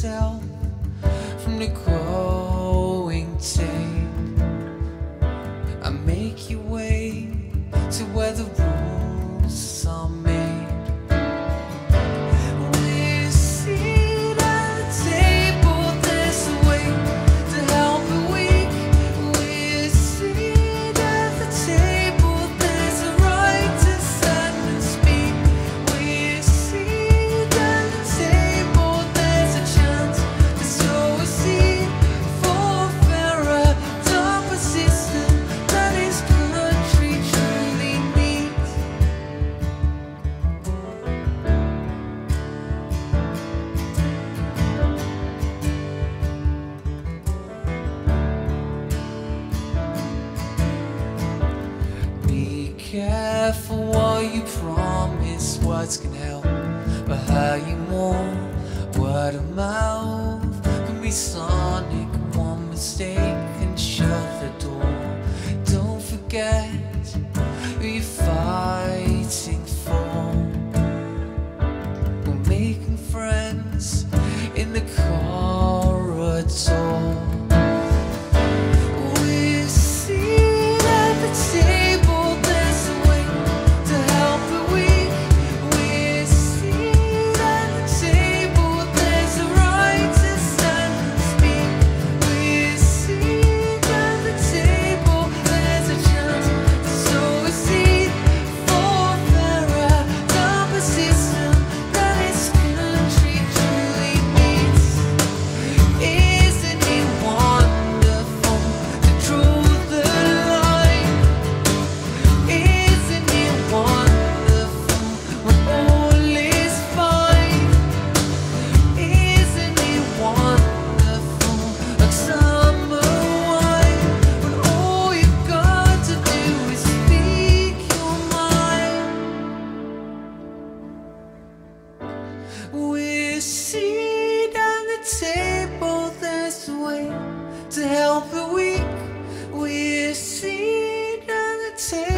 yourself from the growing tape. I make you wait to where the rules are made. We're seated at the table, there's a way to help the weak. We're seated at the table, there's a right to stand and speak. We're seated at the table, there's a chance to sow a seed for a fairer, tougher system that this country truly needs. Be careful what you promise, words can help, but how you mourn, word of mouth can be sonic. One mistake can shut the door. Don't forget who you're fighting for. We're making friends in the corridor. We're seated at the table, there's a way to help the weak. We're seated at the table, there's a right to stand and speak. We're seated at the table, there's a chance to sow a seed for a fairer, tougher system that this country truly needs. Isn't it wonderful to draw the line? Isn't it wonderful when all is fine? Isn't it wonderful like summer wine when all you've got to do is speak your mind? We're seated at the table, there's a way to help the weak. We're seated at the table.